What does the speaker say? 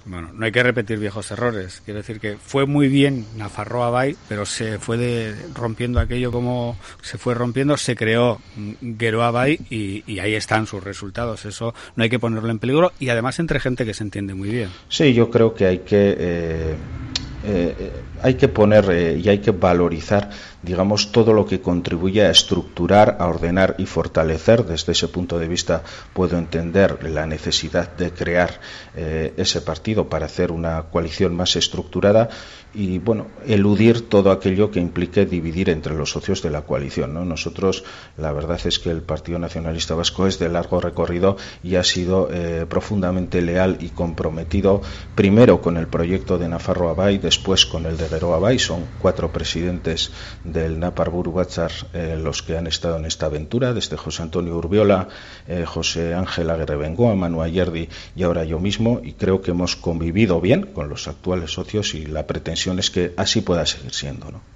Bueno, no hay que repetir viejos errores. Quiero decir que fue muy bien Nafarroa Bai, pero se fue rompiendo aquello como se fue rompiendo, se creó Geroa Bai y ahí están sus resultados. Eso no hay que ponerlo en peligro y además entre gente que se entiende muy bien. Sí, yo creo que hay que poner y hay que valorizar, digamos, todo lo que contribuye a estructurar, a ordenar y fortalecer. Desde ese punto de vista puedo entender la necesidad de crear ese partido para hacer una coalición más estructurada y, bueno, eludir todo aquello que implique dividir entre los socios de la coalición, ¿no? Nosotros, la verdad es que el Partido Nacionalista Vasco es de largo recorrido y ha sido profundamente leal y comprometido, primero con el proyecto de Nafarroa Bai, después con el de Geroa Bai. Son 4 presidentes del Naparburu Batzar los que han estado en esta aventura, desde José Antonio Urbiola, José Ángel Aguirre-Bengoa, Manu Ayerdi y ahora yo mismo, y creo que hemos convivido bien con los actuales socios y la pretensión es que así pueda seguir siendo, ¿no?